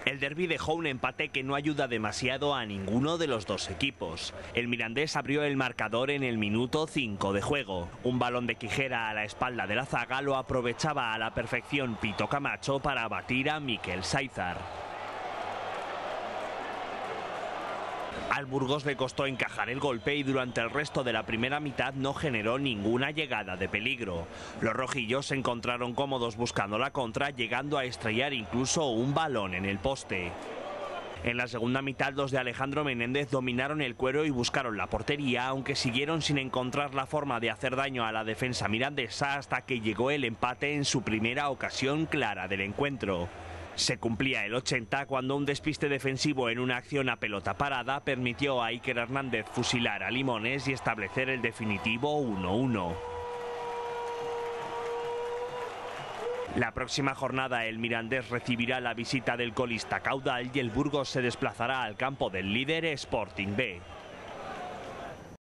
El derbi dejó un empate que no ayuda demasiado a ninguno de los dos equipos. El Mirandés abrió el marcador en el minuto 5 de juego. Un balón de Quijera a la espalda de la zaga lo aprovechaba a la perfección Pito Camacho para abatir a Mikel Sáizar. Al Burgos le costó encajar el golpe y durante el resto de la primera mitad no generó ninguna llegada de peligro. Los rojillos se encontraron cómodos buscando la contra, llegando a estrellar incluso un balón en el poste. En la segunda mitad los de Alejandro Menéndez dominaron el cuero y buscaron la portería, aunque siguieron sin encontrar la forma de hacer daño a la defensa mirandesa hasta que llegó el empate en su primera ocasión clara del encuentro. Se cumplía el 80 cuando un despiste defensivo en una acción a pelota parada permitió a Iker Hernández fusilar a Limones y establecer el definitivo 1-1. La próxima jornada el Mirandés recibirá la visita del colista Caudal y el Burgos se desplazará al campo del líder Sporting B.